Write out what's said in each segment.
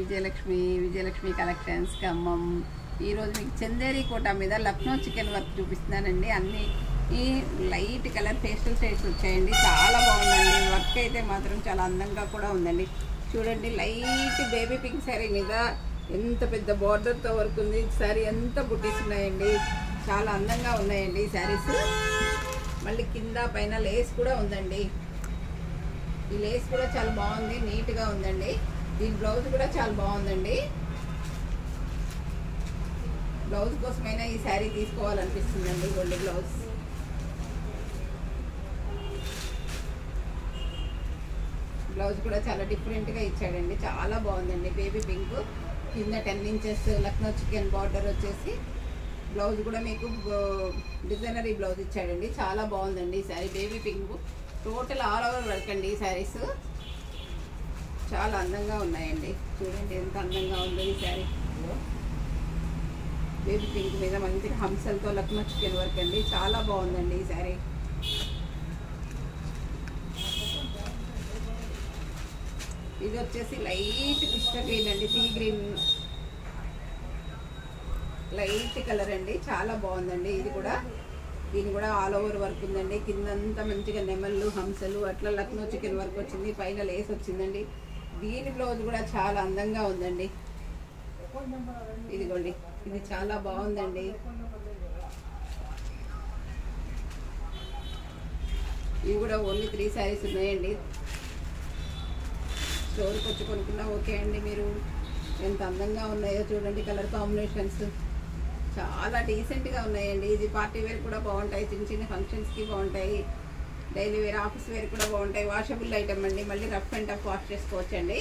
Vijayalakshmi collections Khammam. ఈరోజు మీకు చందేరి కోట మీద లక్నో చికెన్ వర్క్ చూపిస్తున్నానండి. అన్ని ఈ లైట్ కలర్ పేస్టల్ షేడ్స్ వచ్చాయండి. చాలా బాగుందండి. వర్క్ అయితే మాత్రం చాలా అందంగా కూడా ఉందండి. చూడండి, లైట్ బేబీ పింక్ శారీ మీద ఎంత పెద్ద బార్డర్తో వర్క్ ఉంది. శారీ ఎంత బుట్టీస్ ఉన్నాయండి. చాలా అందంగా ఉన్నాయండి ఈ శారీస్. మళ్ళీ కింద పైన లేస్ కూడా ఉందండి. ఈ లేస్ కూడా చాలా బాగుంది, నీట్గా ఉందండి. దీని బ్లౌజ్ కూడా చాలా బాగుందండి. బ్లౌజ్ కోసమైనా ఈ శారీ తీసుకోవాలనిపిస్తుందండి. గోల్డ్ బ్లౌజ్ కూడా చాలా డిఫరెంట్గా ఇచ్చాడండి. చాలా బాగుందండి. బేబీ పింక్ కింద 10 ఇంచెస్ లక్నో చికెన్ బార్డర్ వచ్చేసి బ్లౌజ్ కూడా మీకు డిజైనరీ బ్లౌజ్ ఇచ్చాడండి. చాలా బాగుందండి ఈ sari. Baby pink total all over work అండి. ఈ శారీస్ చాలా అందంగా ఉన్నాయండి. చూడండి ఎంత అందంగా ఉందో ఈ శారీ. బేబీ పింక్ మీద మంచి హంసలతో లక్నో చికెన్ వర్క్ అండి. చాలా బాగుందండి ఈ శారీ. ఇది వచ్చేసి లైట్ పిస్తా గ్రీన్ అండి. సీ గ్రీన్ లైట్ కలర్ అండి. చాలా బాగుందండి. ఇది కూడా దీని కూడా ఆల్ ఓవర్ వర్క్ ఉందండి. కిందంతా మంచిగా నెమళ్ళు హంసలు అట్లా లక్నో చికెన్ వర్క్ వచ్చింది. పైన లేస్ వచ్చిందండి. దీని బ్లౌజ్ కూడా చాలా అందంగా ఉందండి. ఇదిగోండి, ఇది చాలా బాగుందండి. ఇవి కూడా ఓన్లీ 3 శారీస్ ఉన్నాయండి. స్టోర్కి వచ్చి కొనుక్కున్నా ఓకే అండి. మీరు ఎంత అందంగా ఉన్నాయో చూడండి. కలర్ కాంబినేషన్స్ చాలా డీసెంట్గా ఉన్నాయండి. ఇది పార్టీ వేర్ కూడా బాగుంటాయి, చిన్న చిన్న ఫంక్షన్స్కి బాగుంటాయి, డైలీ వేర్ ఆఫీస్ వేర్ కూడా బాగుంటాయి. వాషబుల్ ఐటమ్ అండి. మళ్ళీ రఫ్ అండ్ టఫ్ వాష్ చేసుకోవచ్చండి.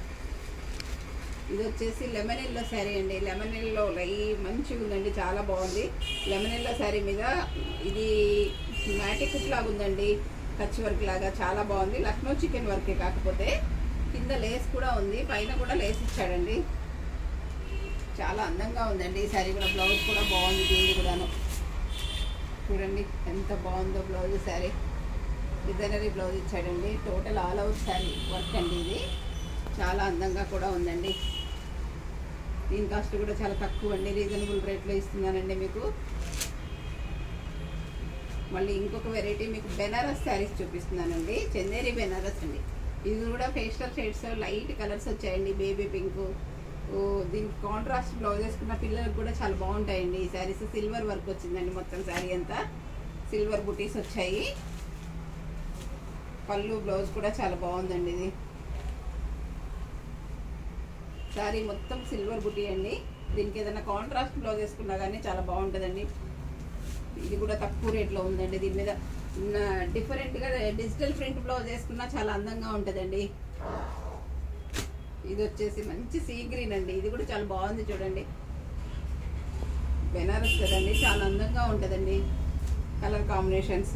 ఇది వచ్చేసి లెమన్ ఎల్లో శారీ అండి. లెమన్ ఎల్లో మంచిగా ఉందండి. చాలా బాగుంది. లెమన్ ఎల్లో శారీ మీద ఇది మ్యాటిక్ లాగా ఉందండి. కచ్ వర్క్ లాగా చాలా బాగుంది. లక్నో చికెన్ వర్కే కాకపోతే కింద లేస్ కూడా ఉంది, పైన కూడా లేస్ ఇచ్చాడండి. చాలా అందంగా ఉందండి ఈ శారీ కూడా. బ్లౌజ్ కూడా బాగుంది. దీన్ని కూడాను చూడండి ఎంత బాగుందో బ్లౌజ్. శారీ డిజైనరీ బ్లౌజ్ ఇచ్చాడండి. Total all out sari work అండి. ఇది చాలా అందంగా కూడా ఉందండి. దీని కాస్ట్ కూడా చాలా తక్కువ అండి. రీజనబుల్ రేట్లో ఇస్తున్నానండి మీకు. మళ్ళీ ఇంకొక వెరైటీ మీకు బెనారస్ శారీస్ చూపిస్తున్నానండి. చందేరి బెనారస్ అండి. ఇది కూడా పేస్టల్ షేడ్స్ లైట్ కలర్స్ వచ్చాయండి. బేబీ పింక్, దీనికి కాంట్రాస్ట్ బ్లౌజ్ వేసుకున్న పిల్లలకు కూడా చాలా బాగుంటాయండి ఈ శారీస్. సిల్వర్ వర్క్ వచ్చిందండి. మొత్తం శారీ అంతా సిల్వర్ బుటీస్ వచ్చాయి. పళ్ళు బ్లౌజ్ కూడా చాలా బాగుందండి. ఇది శారీ మొత్తం సిల్వర్ బుటీ అండి. దీనికి ఏదైనా కాంట్రాస్ట్ బ్లౌజ్ వేసుకున్నా కానీ చాలా బాగుంటుందండి. ఇది కూడా తక్కువ రేట్లో ఉందండి. దీని మీద డిఫరెంట్గా డిజిటల్ ప్రింట్ బ్లౌజ్ వేసుకున్నా చాలా అందంగా ఉంటుందండి. ఇది వచ్చేసి మంచి సీ గ్రీన్ అండి. ఇది కూడా చాలా బాగుంది. చూడండి బెనారస్ కదండి, చాలా అందంగా ఉంటుందండి. కలర్ కాంబినేషన్స్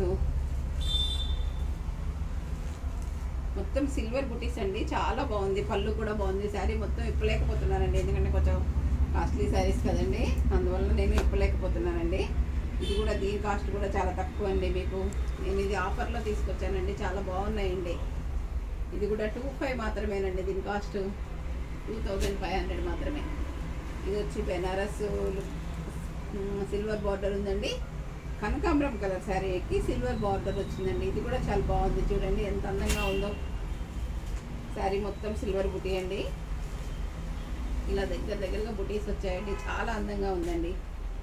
మొత్తం సిల్వర్ బుటీస్ అండి. చాలా బాగుంది. పళ్ళు కూడా బాగుంది. శారీ మొత్తం ఇప్పలేకపోతున్నానండి, ఎందుకంటే కొంచెం కాస్ట్లీ శారీస్ కదండి, అందువల్ల నేను ఇప్పలేకపోతున్నానండి. ఇది కూడా దీని కాస్ట్ కూడా చాలా తక్కువ అండి. మీకు నేను ఇది ఆఫర్లో తీసుకొచ్చానండి. చాలా బాగున్నాయండి. ఇది కూడా 2500 మాత్రమేనండి. దీని కాస్ట్ 2500 మాత్రమే. ఇది వచ్చి బెనారస్ సిల్వర్ బార్డర్ ఉందండి. కనకాంబరం కలర్ శారీకి సిల్వర్ బార్డర్ వచ్చిందండి. ఇది కూడా చాలా బాగుంది. చూడండి ఎంత అందంగా ఉందో. శారీ మొత్తం సిల్వర్ బుటీ అండి. ఇలా దగ్గరగా బుటీస్ వచ్చాయండి. చాలా అందంగా ఉందండి.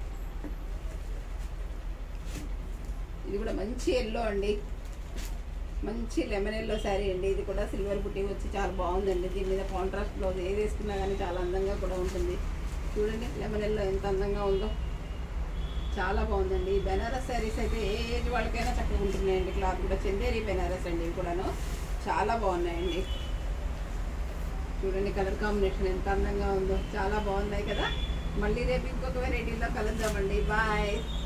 ఇది కూడా మంచి ఎల్లో అండి. మంచి లెమన్ ఎల్లో శారీ అండి. ఇది కూడా సిల్వర్ బుటీ వచ్చి చాలా బాగుందండి. దీని మీద కాంట్రాస్ట్ బ్లౌజ్ ఏది వేసుకున్నా కానీ చాలా అందంగా కూడా ఉంటుంది. చూడండి లెమన్ ఎల్లో ఎంత అందంగా ఉందో. చాలా బాగుందండి. బెనారస్ శారీస్ అయితే ఏ ఏజ్ వాళ్ళకైనా చక్కగా ఉంటున్నాయండి. క్లాత్ కూడా చందేరి బెనారస్ అండి. ఇవి కూడాను చాలా బాగున్నాయండి. చూడండి కలర్ కాంబినేషన్ ఎంత అందంగా ఉందో. చాలా బాగున్నాయి కదా. మళ్ళీ రేపు ఇంకొక వెరైటీలో కలుద్దామండి. బాయ్.